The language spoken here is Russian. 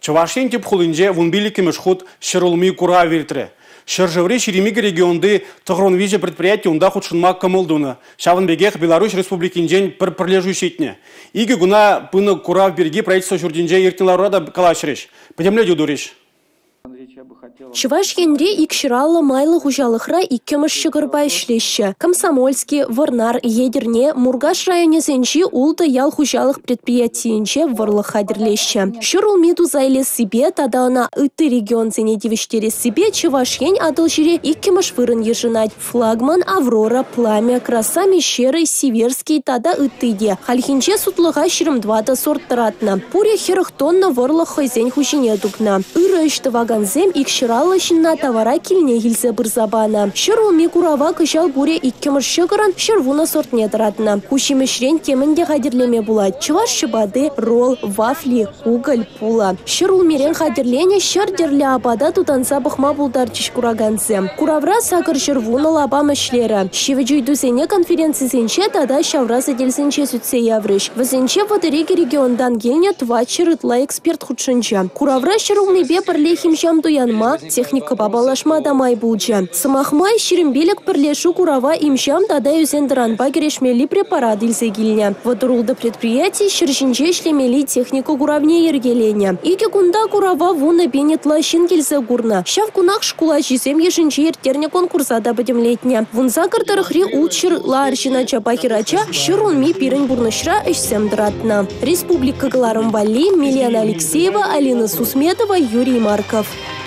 Чувашин тип хулинже вунбилики мешхут шырулми кура вертре. Шыржеври шеремиги регионды тығырынвиже предприятие унда худшынмак камылдуны. Шавынбегех Беларусь Республикинжен пірлежушетне. Иги гуна пыны кура в береги правительства журдинже ертинларуда калашреш. Пойдемле дюдуреш. Чуваш янре икширалла майлы хужалыхра иккемыш шығырба ишлеші. Комсомольский, Варнар, Едерне, Мургаш районе сенчи улты ял хужалық предприятиенче варлы хадерлеші. Шырул миду зайлес себе, тада она ыты регион зене девиштерес себе, Чуваш янь адыл жире иккемыш вырын ежинать. Флагман, Аврора, Пламя, Краса, Мещеры, Сиверский, тада ытыде. Хальхинче сутлыға шырымдвада сорттаратна. Пуре херых тонна варлы хойзень хужине дукна. Ыры ішті ваганзем икширалла шинна товара килне гилзе бырзабана. Шырул микурава кышал буре иккемыш шығыран шырвуна сортне таратна. Кушимешрен темінде хадерлеме булат. Чуваш шыбады, ролл, вафли, уголь, пула. Шырул мерен хадерлене шырдерлі апада тутанса бұхма булдарчиш кураганзе. Куравра сакыр шырвуна лаба мышлері. Шеведжуйдусене конференциясенче тада шавра заделсенче сүтсе яврыш. Вазенче вадыреги региондан гелне тва чырытла эксперт худшынча. Куравра шырул мебе пірлехим жамду янма, техника бабалашма дамай булча. Самахмай ширимбелек пірлешу курава имшам тада юзендранба керешмели препарат илсегилне. Вадырулды предприятий шыршинче шлемели техника куравне ергелене. Ике кунда курава вуна бенетла шингелзе гурна. Шав кунах шкула жизем ешинче ертерне конкурсада бадемлетне. Вунза картарахри улчыр ларшина чапахирача шырунми пирен бурнышра ишсем дратна. Республика Галарым Вали, Милена Алексеева, Алина Сусметова, Юрий Марков.